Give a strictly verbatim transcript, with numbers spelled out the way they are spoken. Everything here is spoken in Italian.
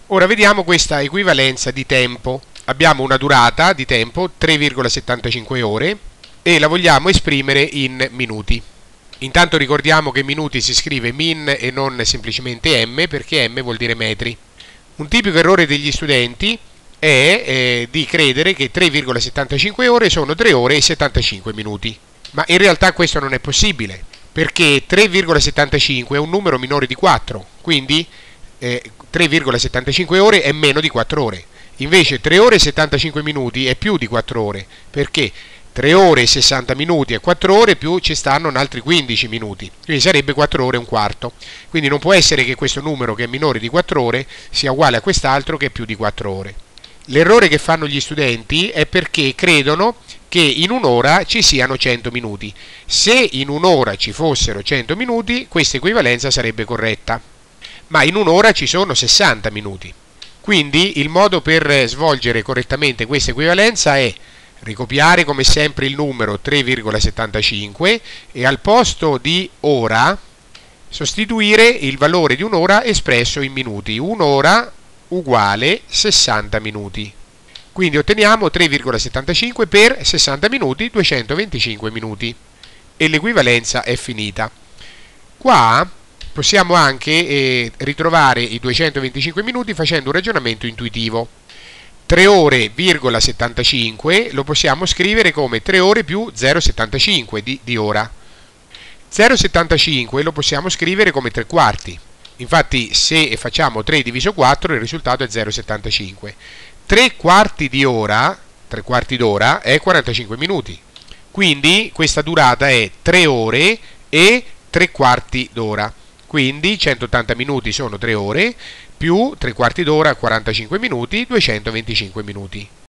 Ora vediamo questa equivalenza di tempo. Abbiamo una durata di tempo tre virgola settantacinque ore e la vogliamo esprimere in minuti. Intanto ricordiamo che minuti si scrive min e non semplicemente m, perché m vuol dire metri. Un tipico errore degli studenti è eh, di credere che tre virgola settantacinque ore sono tre ore e settantacinque minuti. Ma in realtà questo non è possibile, perché tre virgola settantacinque è un numero minore di quattro, quindi eh, tre virgola settantacinque ore è meno di quattro ore. Invece tre ore e settantacinque minuti è più di quattro ore, perché tre ore e sessanta minuti e quattro ore più ci stanno altri quindici minuti, quindi sarebbe quattro ore e un quarto. Quindi non può essere che questo numero che è minore di quattro ore sia uguale a quest'altro che è più di quattro ore. L'errore che fanno gli studenti è perché credono che in un'ora ci siano cento minuti. Se in un'ora ci fossero cento minuti, questa equivalenza sarebbe corretta, ma in un'ora ci sono sessanta minuti. Quindi il modo per svolgere correttamente questa equivalenza è ricopiare come sempre il numero tre virgola settantacinque e al posto di ora sostituire il valore di un'ora espresso in minuti. Un'ora uguale sessanta minuti. Quindi otteniamo tre virgola settantacinque per sessanta minuti, duecentoventicinque minuti. E l'equivalenza è finita. Qua possiamo anche eh, ritrovare i duecentoventicinque minuti facendo un ragionamento intuitivo. tre ore virgola settantacinque lo possiamo scrivere come tre ore più zero virgola settantacinque di, di ora. zero virgola settantacinque lo possiamo scrivere come tre quarti. Infatti se facciamo tre diviso quattro il risultato è zero virgola settantacinque. tre quarti di ora, tre quarti d'ora è quarantacinque minuti. Quindi questa durata è tre ore e tre quarti d'ora. Quindi centottanta minuti sono tre ore, più tre quarti d'ora quarantacinque minuti, duecentoventicinque minuti.